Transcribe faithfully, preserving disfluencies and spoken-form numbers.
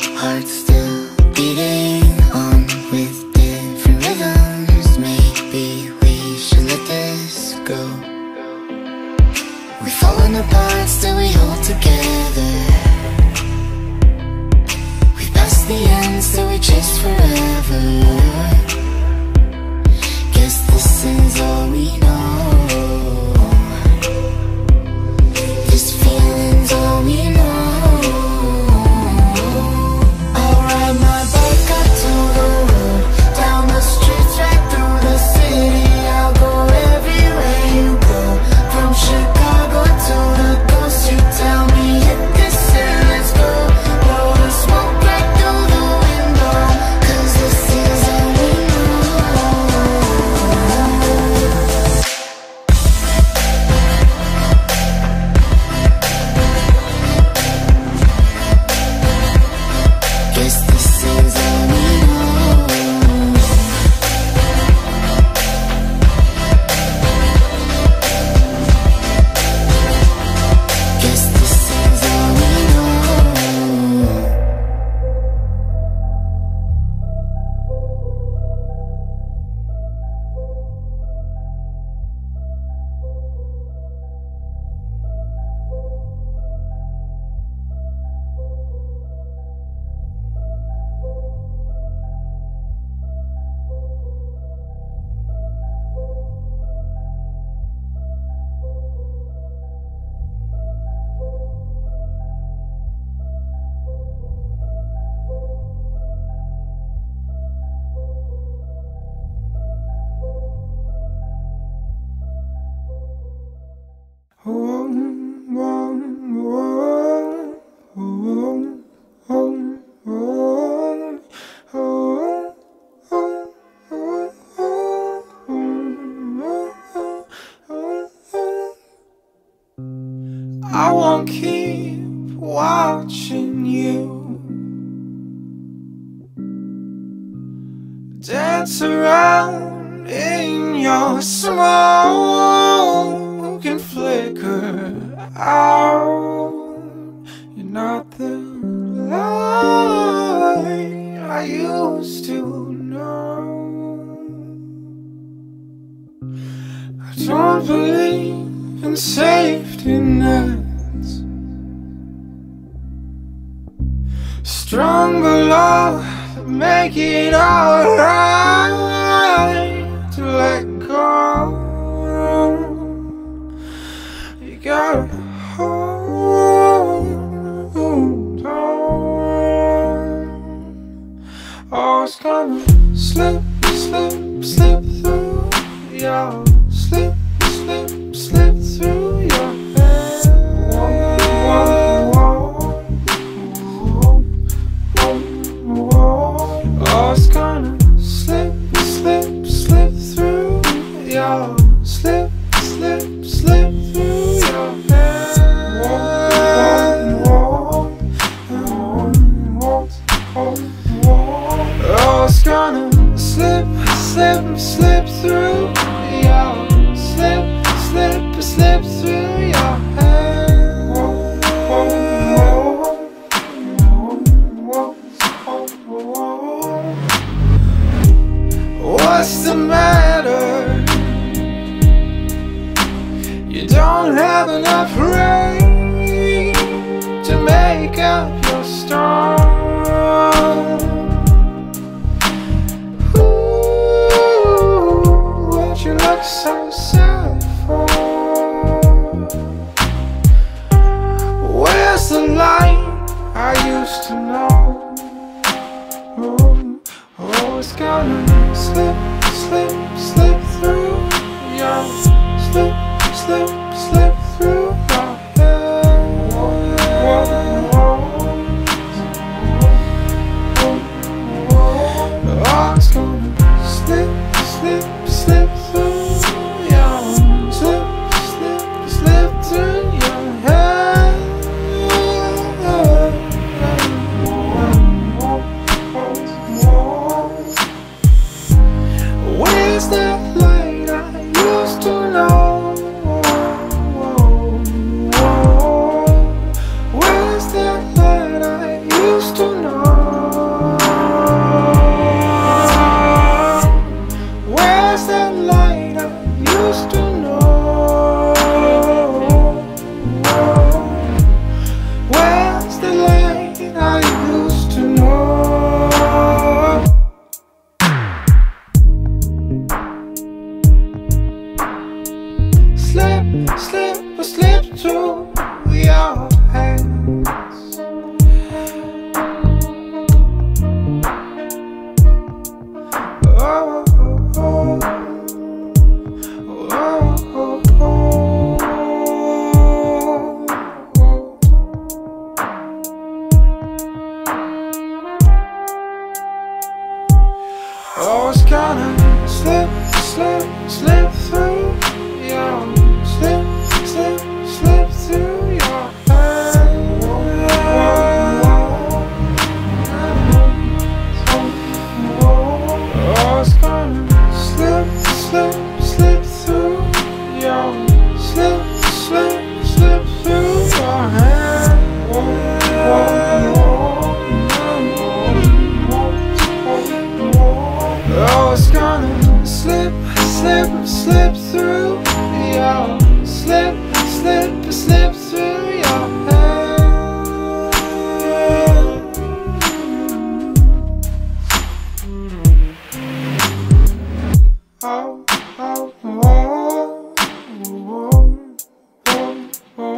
hearts still beating on with different rhythms. Maybe we should let this go. We've fallen apart, still we hold together. We passed the end, still we chase forever. Guess this is all we know. This feeling's all we know. I'll ride my bike up to the road, down the streets, right through the city. I'll go everywhere you go, from Chicago to the coast. You tell me hit this and let's go. Blow the smoke right through the window, 'cause this is all we know. Guess this is all we know. Guess this is all we know. I won't keep watching you dance around in your smoke and flicker out. You're not the light I used to know. I don't believe in safety nets. Stronger love, make it alright to let go. You gotta hold on. Oh, it's gonna slip, slip, slip through your slip, slip, slip through your head. Oh, it's gonna slip, your hands. Oh, oh, oh, oh, oh, oh. Oh, it's gonna slip, slip, slip through your, slip, slip, slip through your hands. Oh, it's gonna slip, slip, slip through your, slip, slip, slip through your hands. Oh, it's gonna slip, slip, slip through your, slip, slip, slip through your hands. Oh, oh, oh, oh, oh, oh.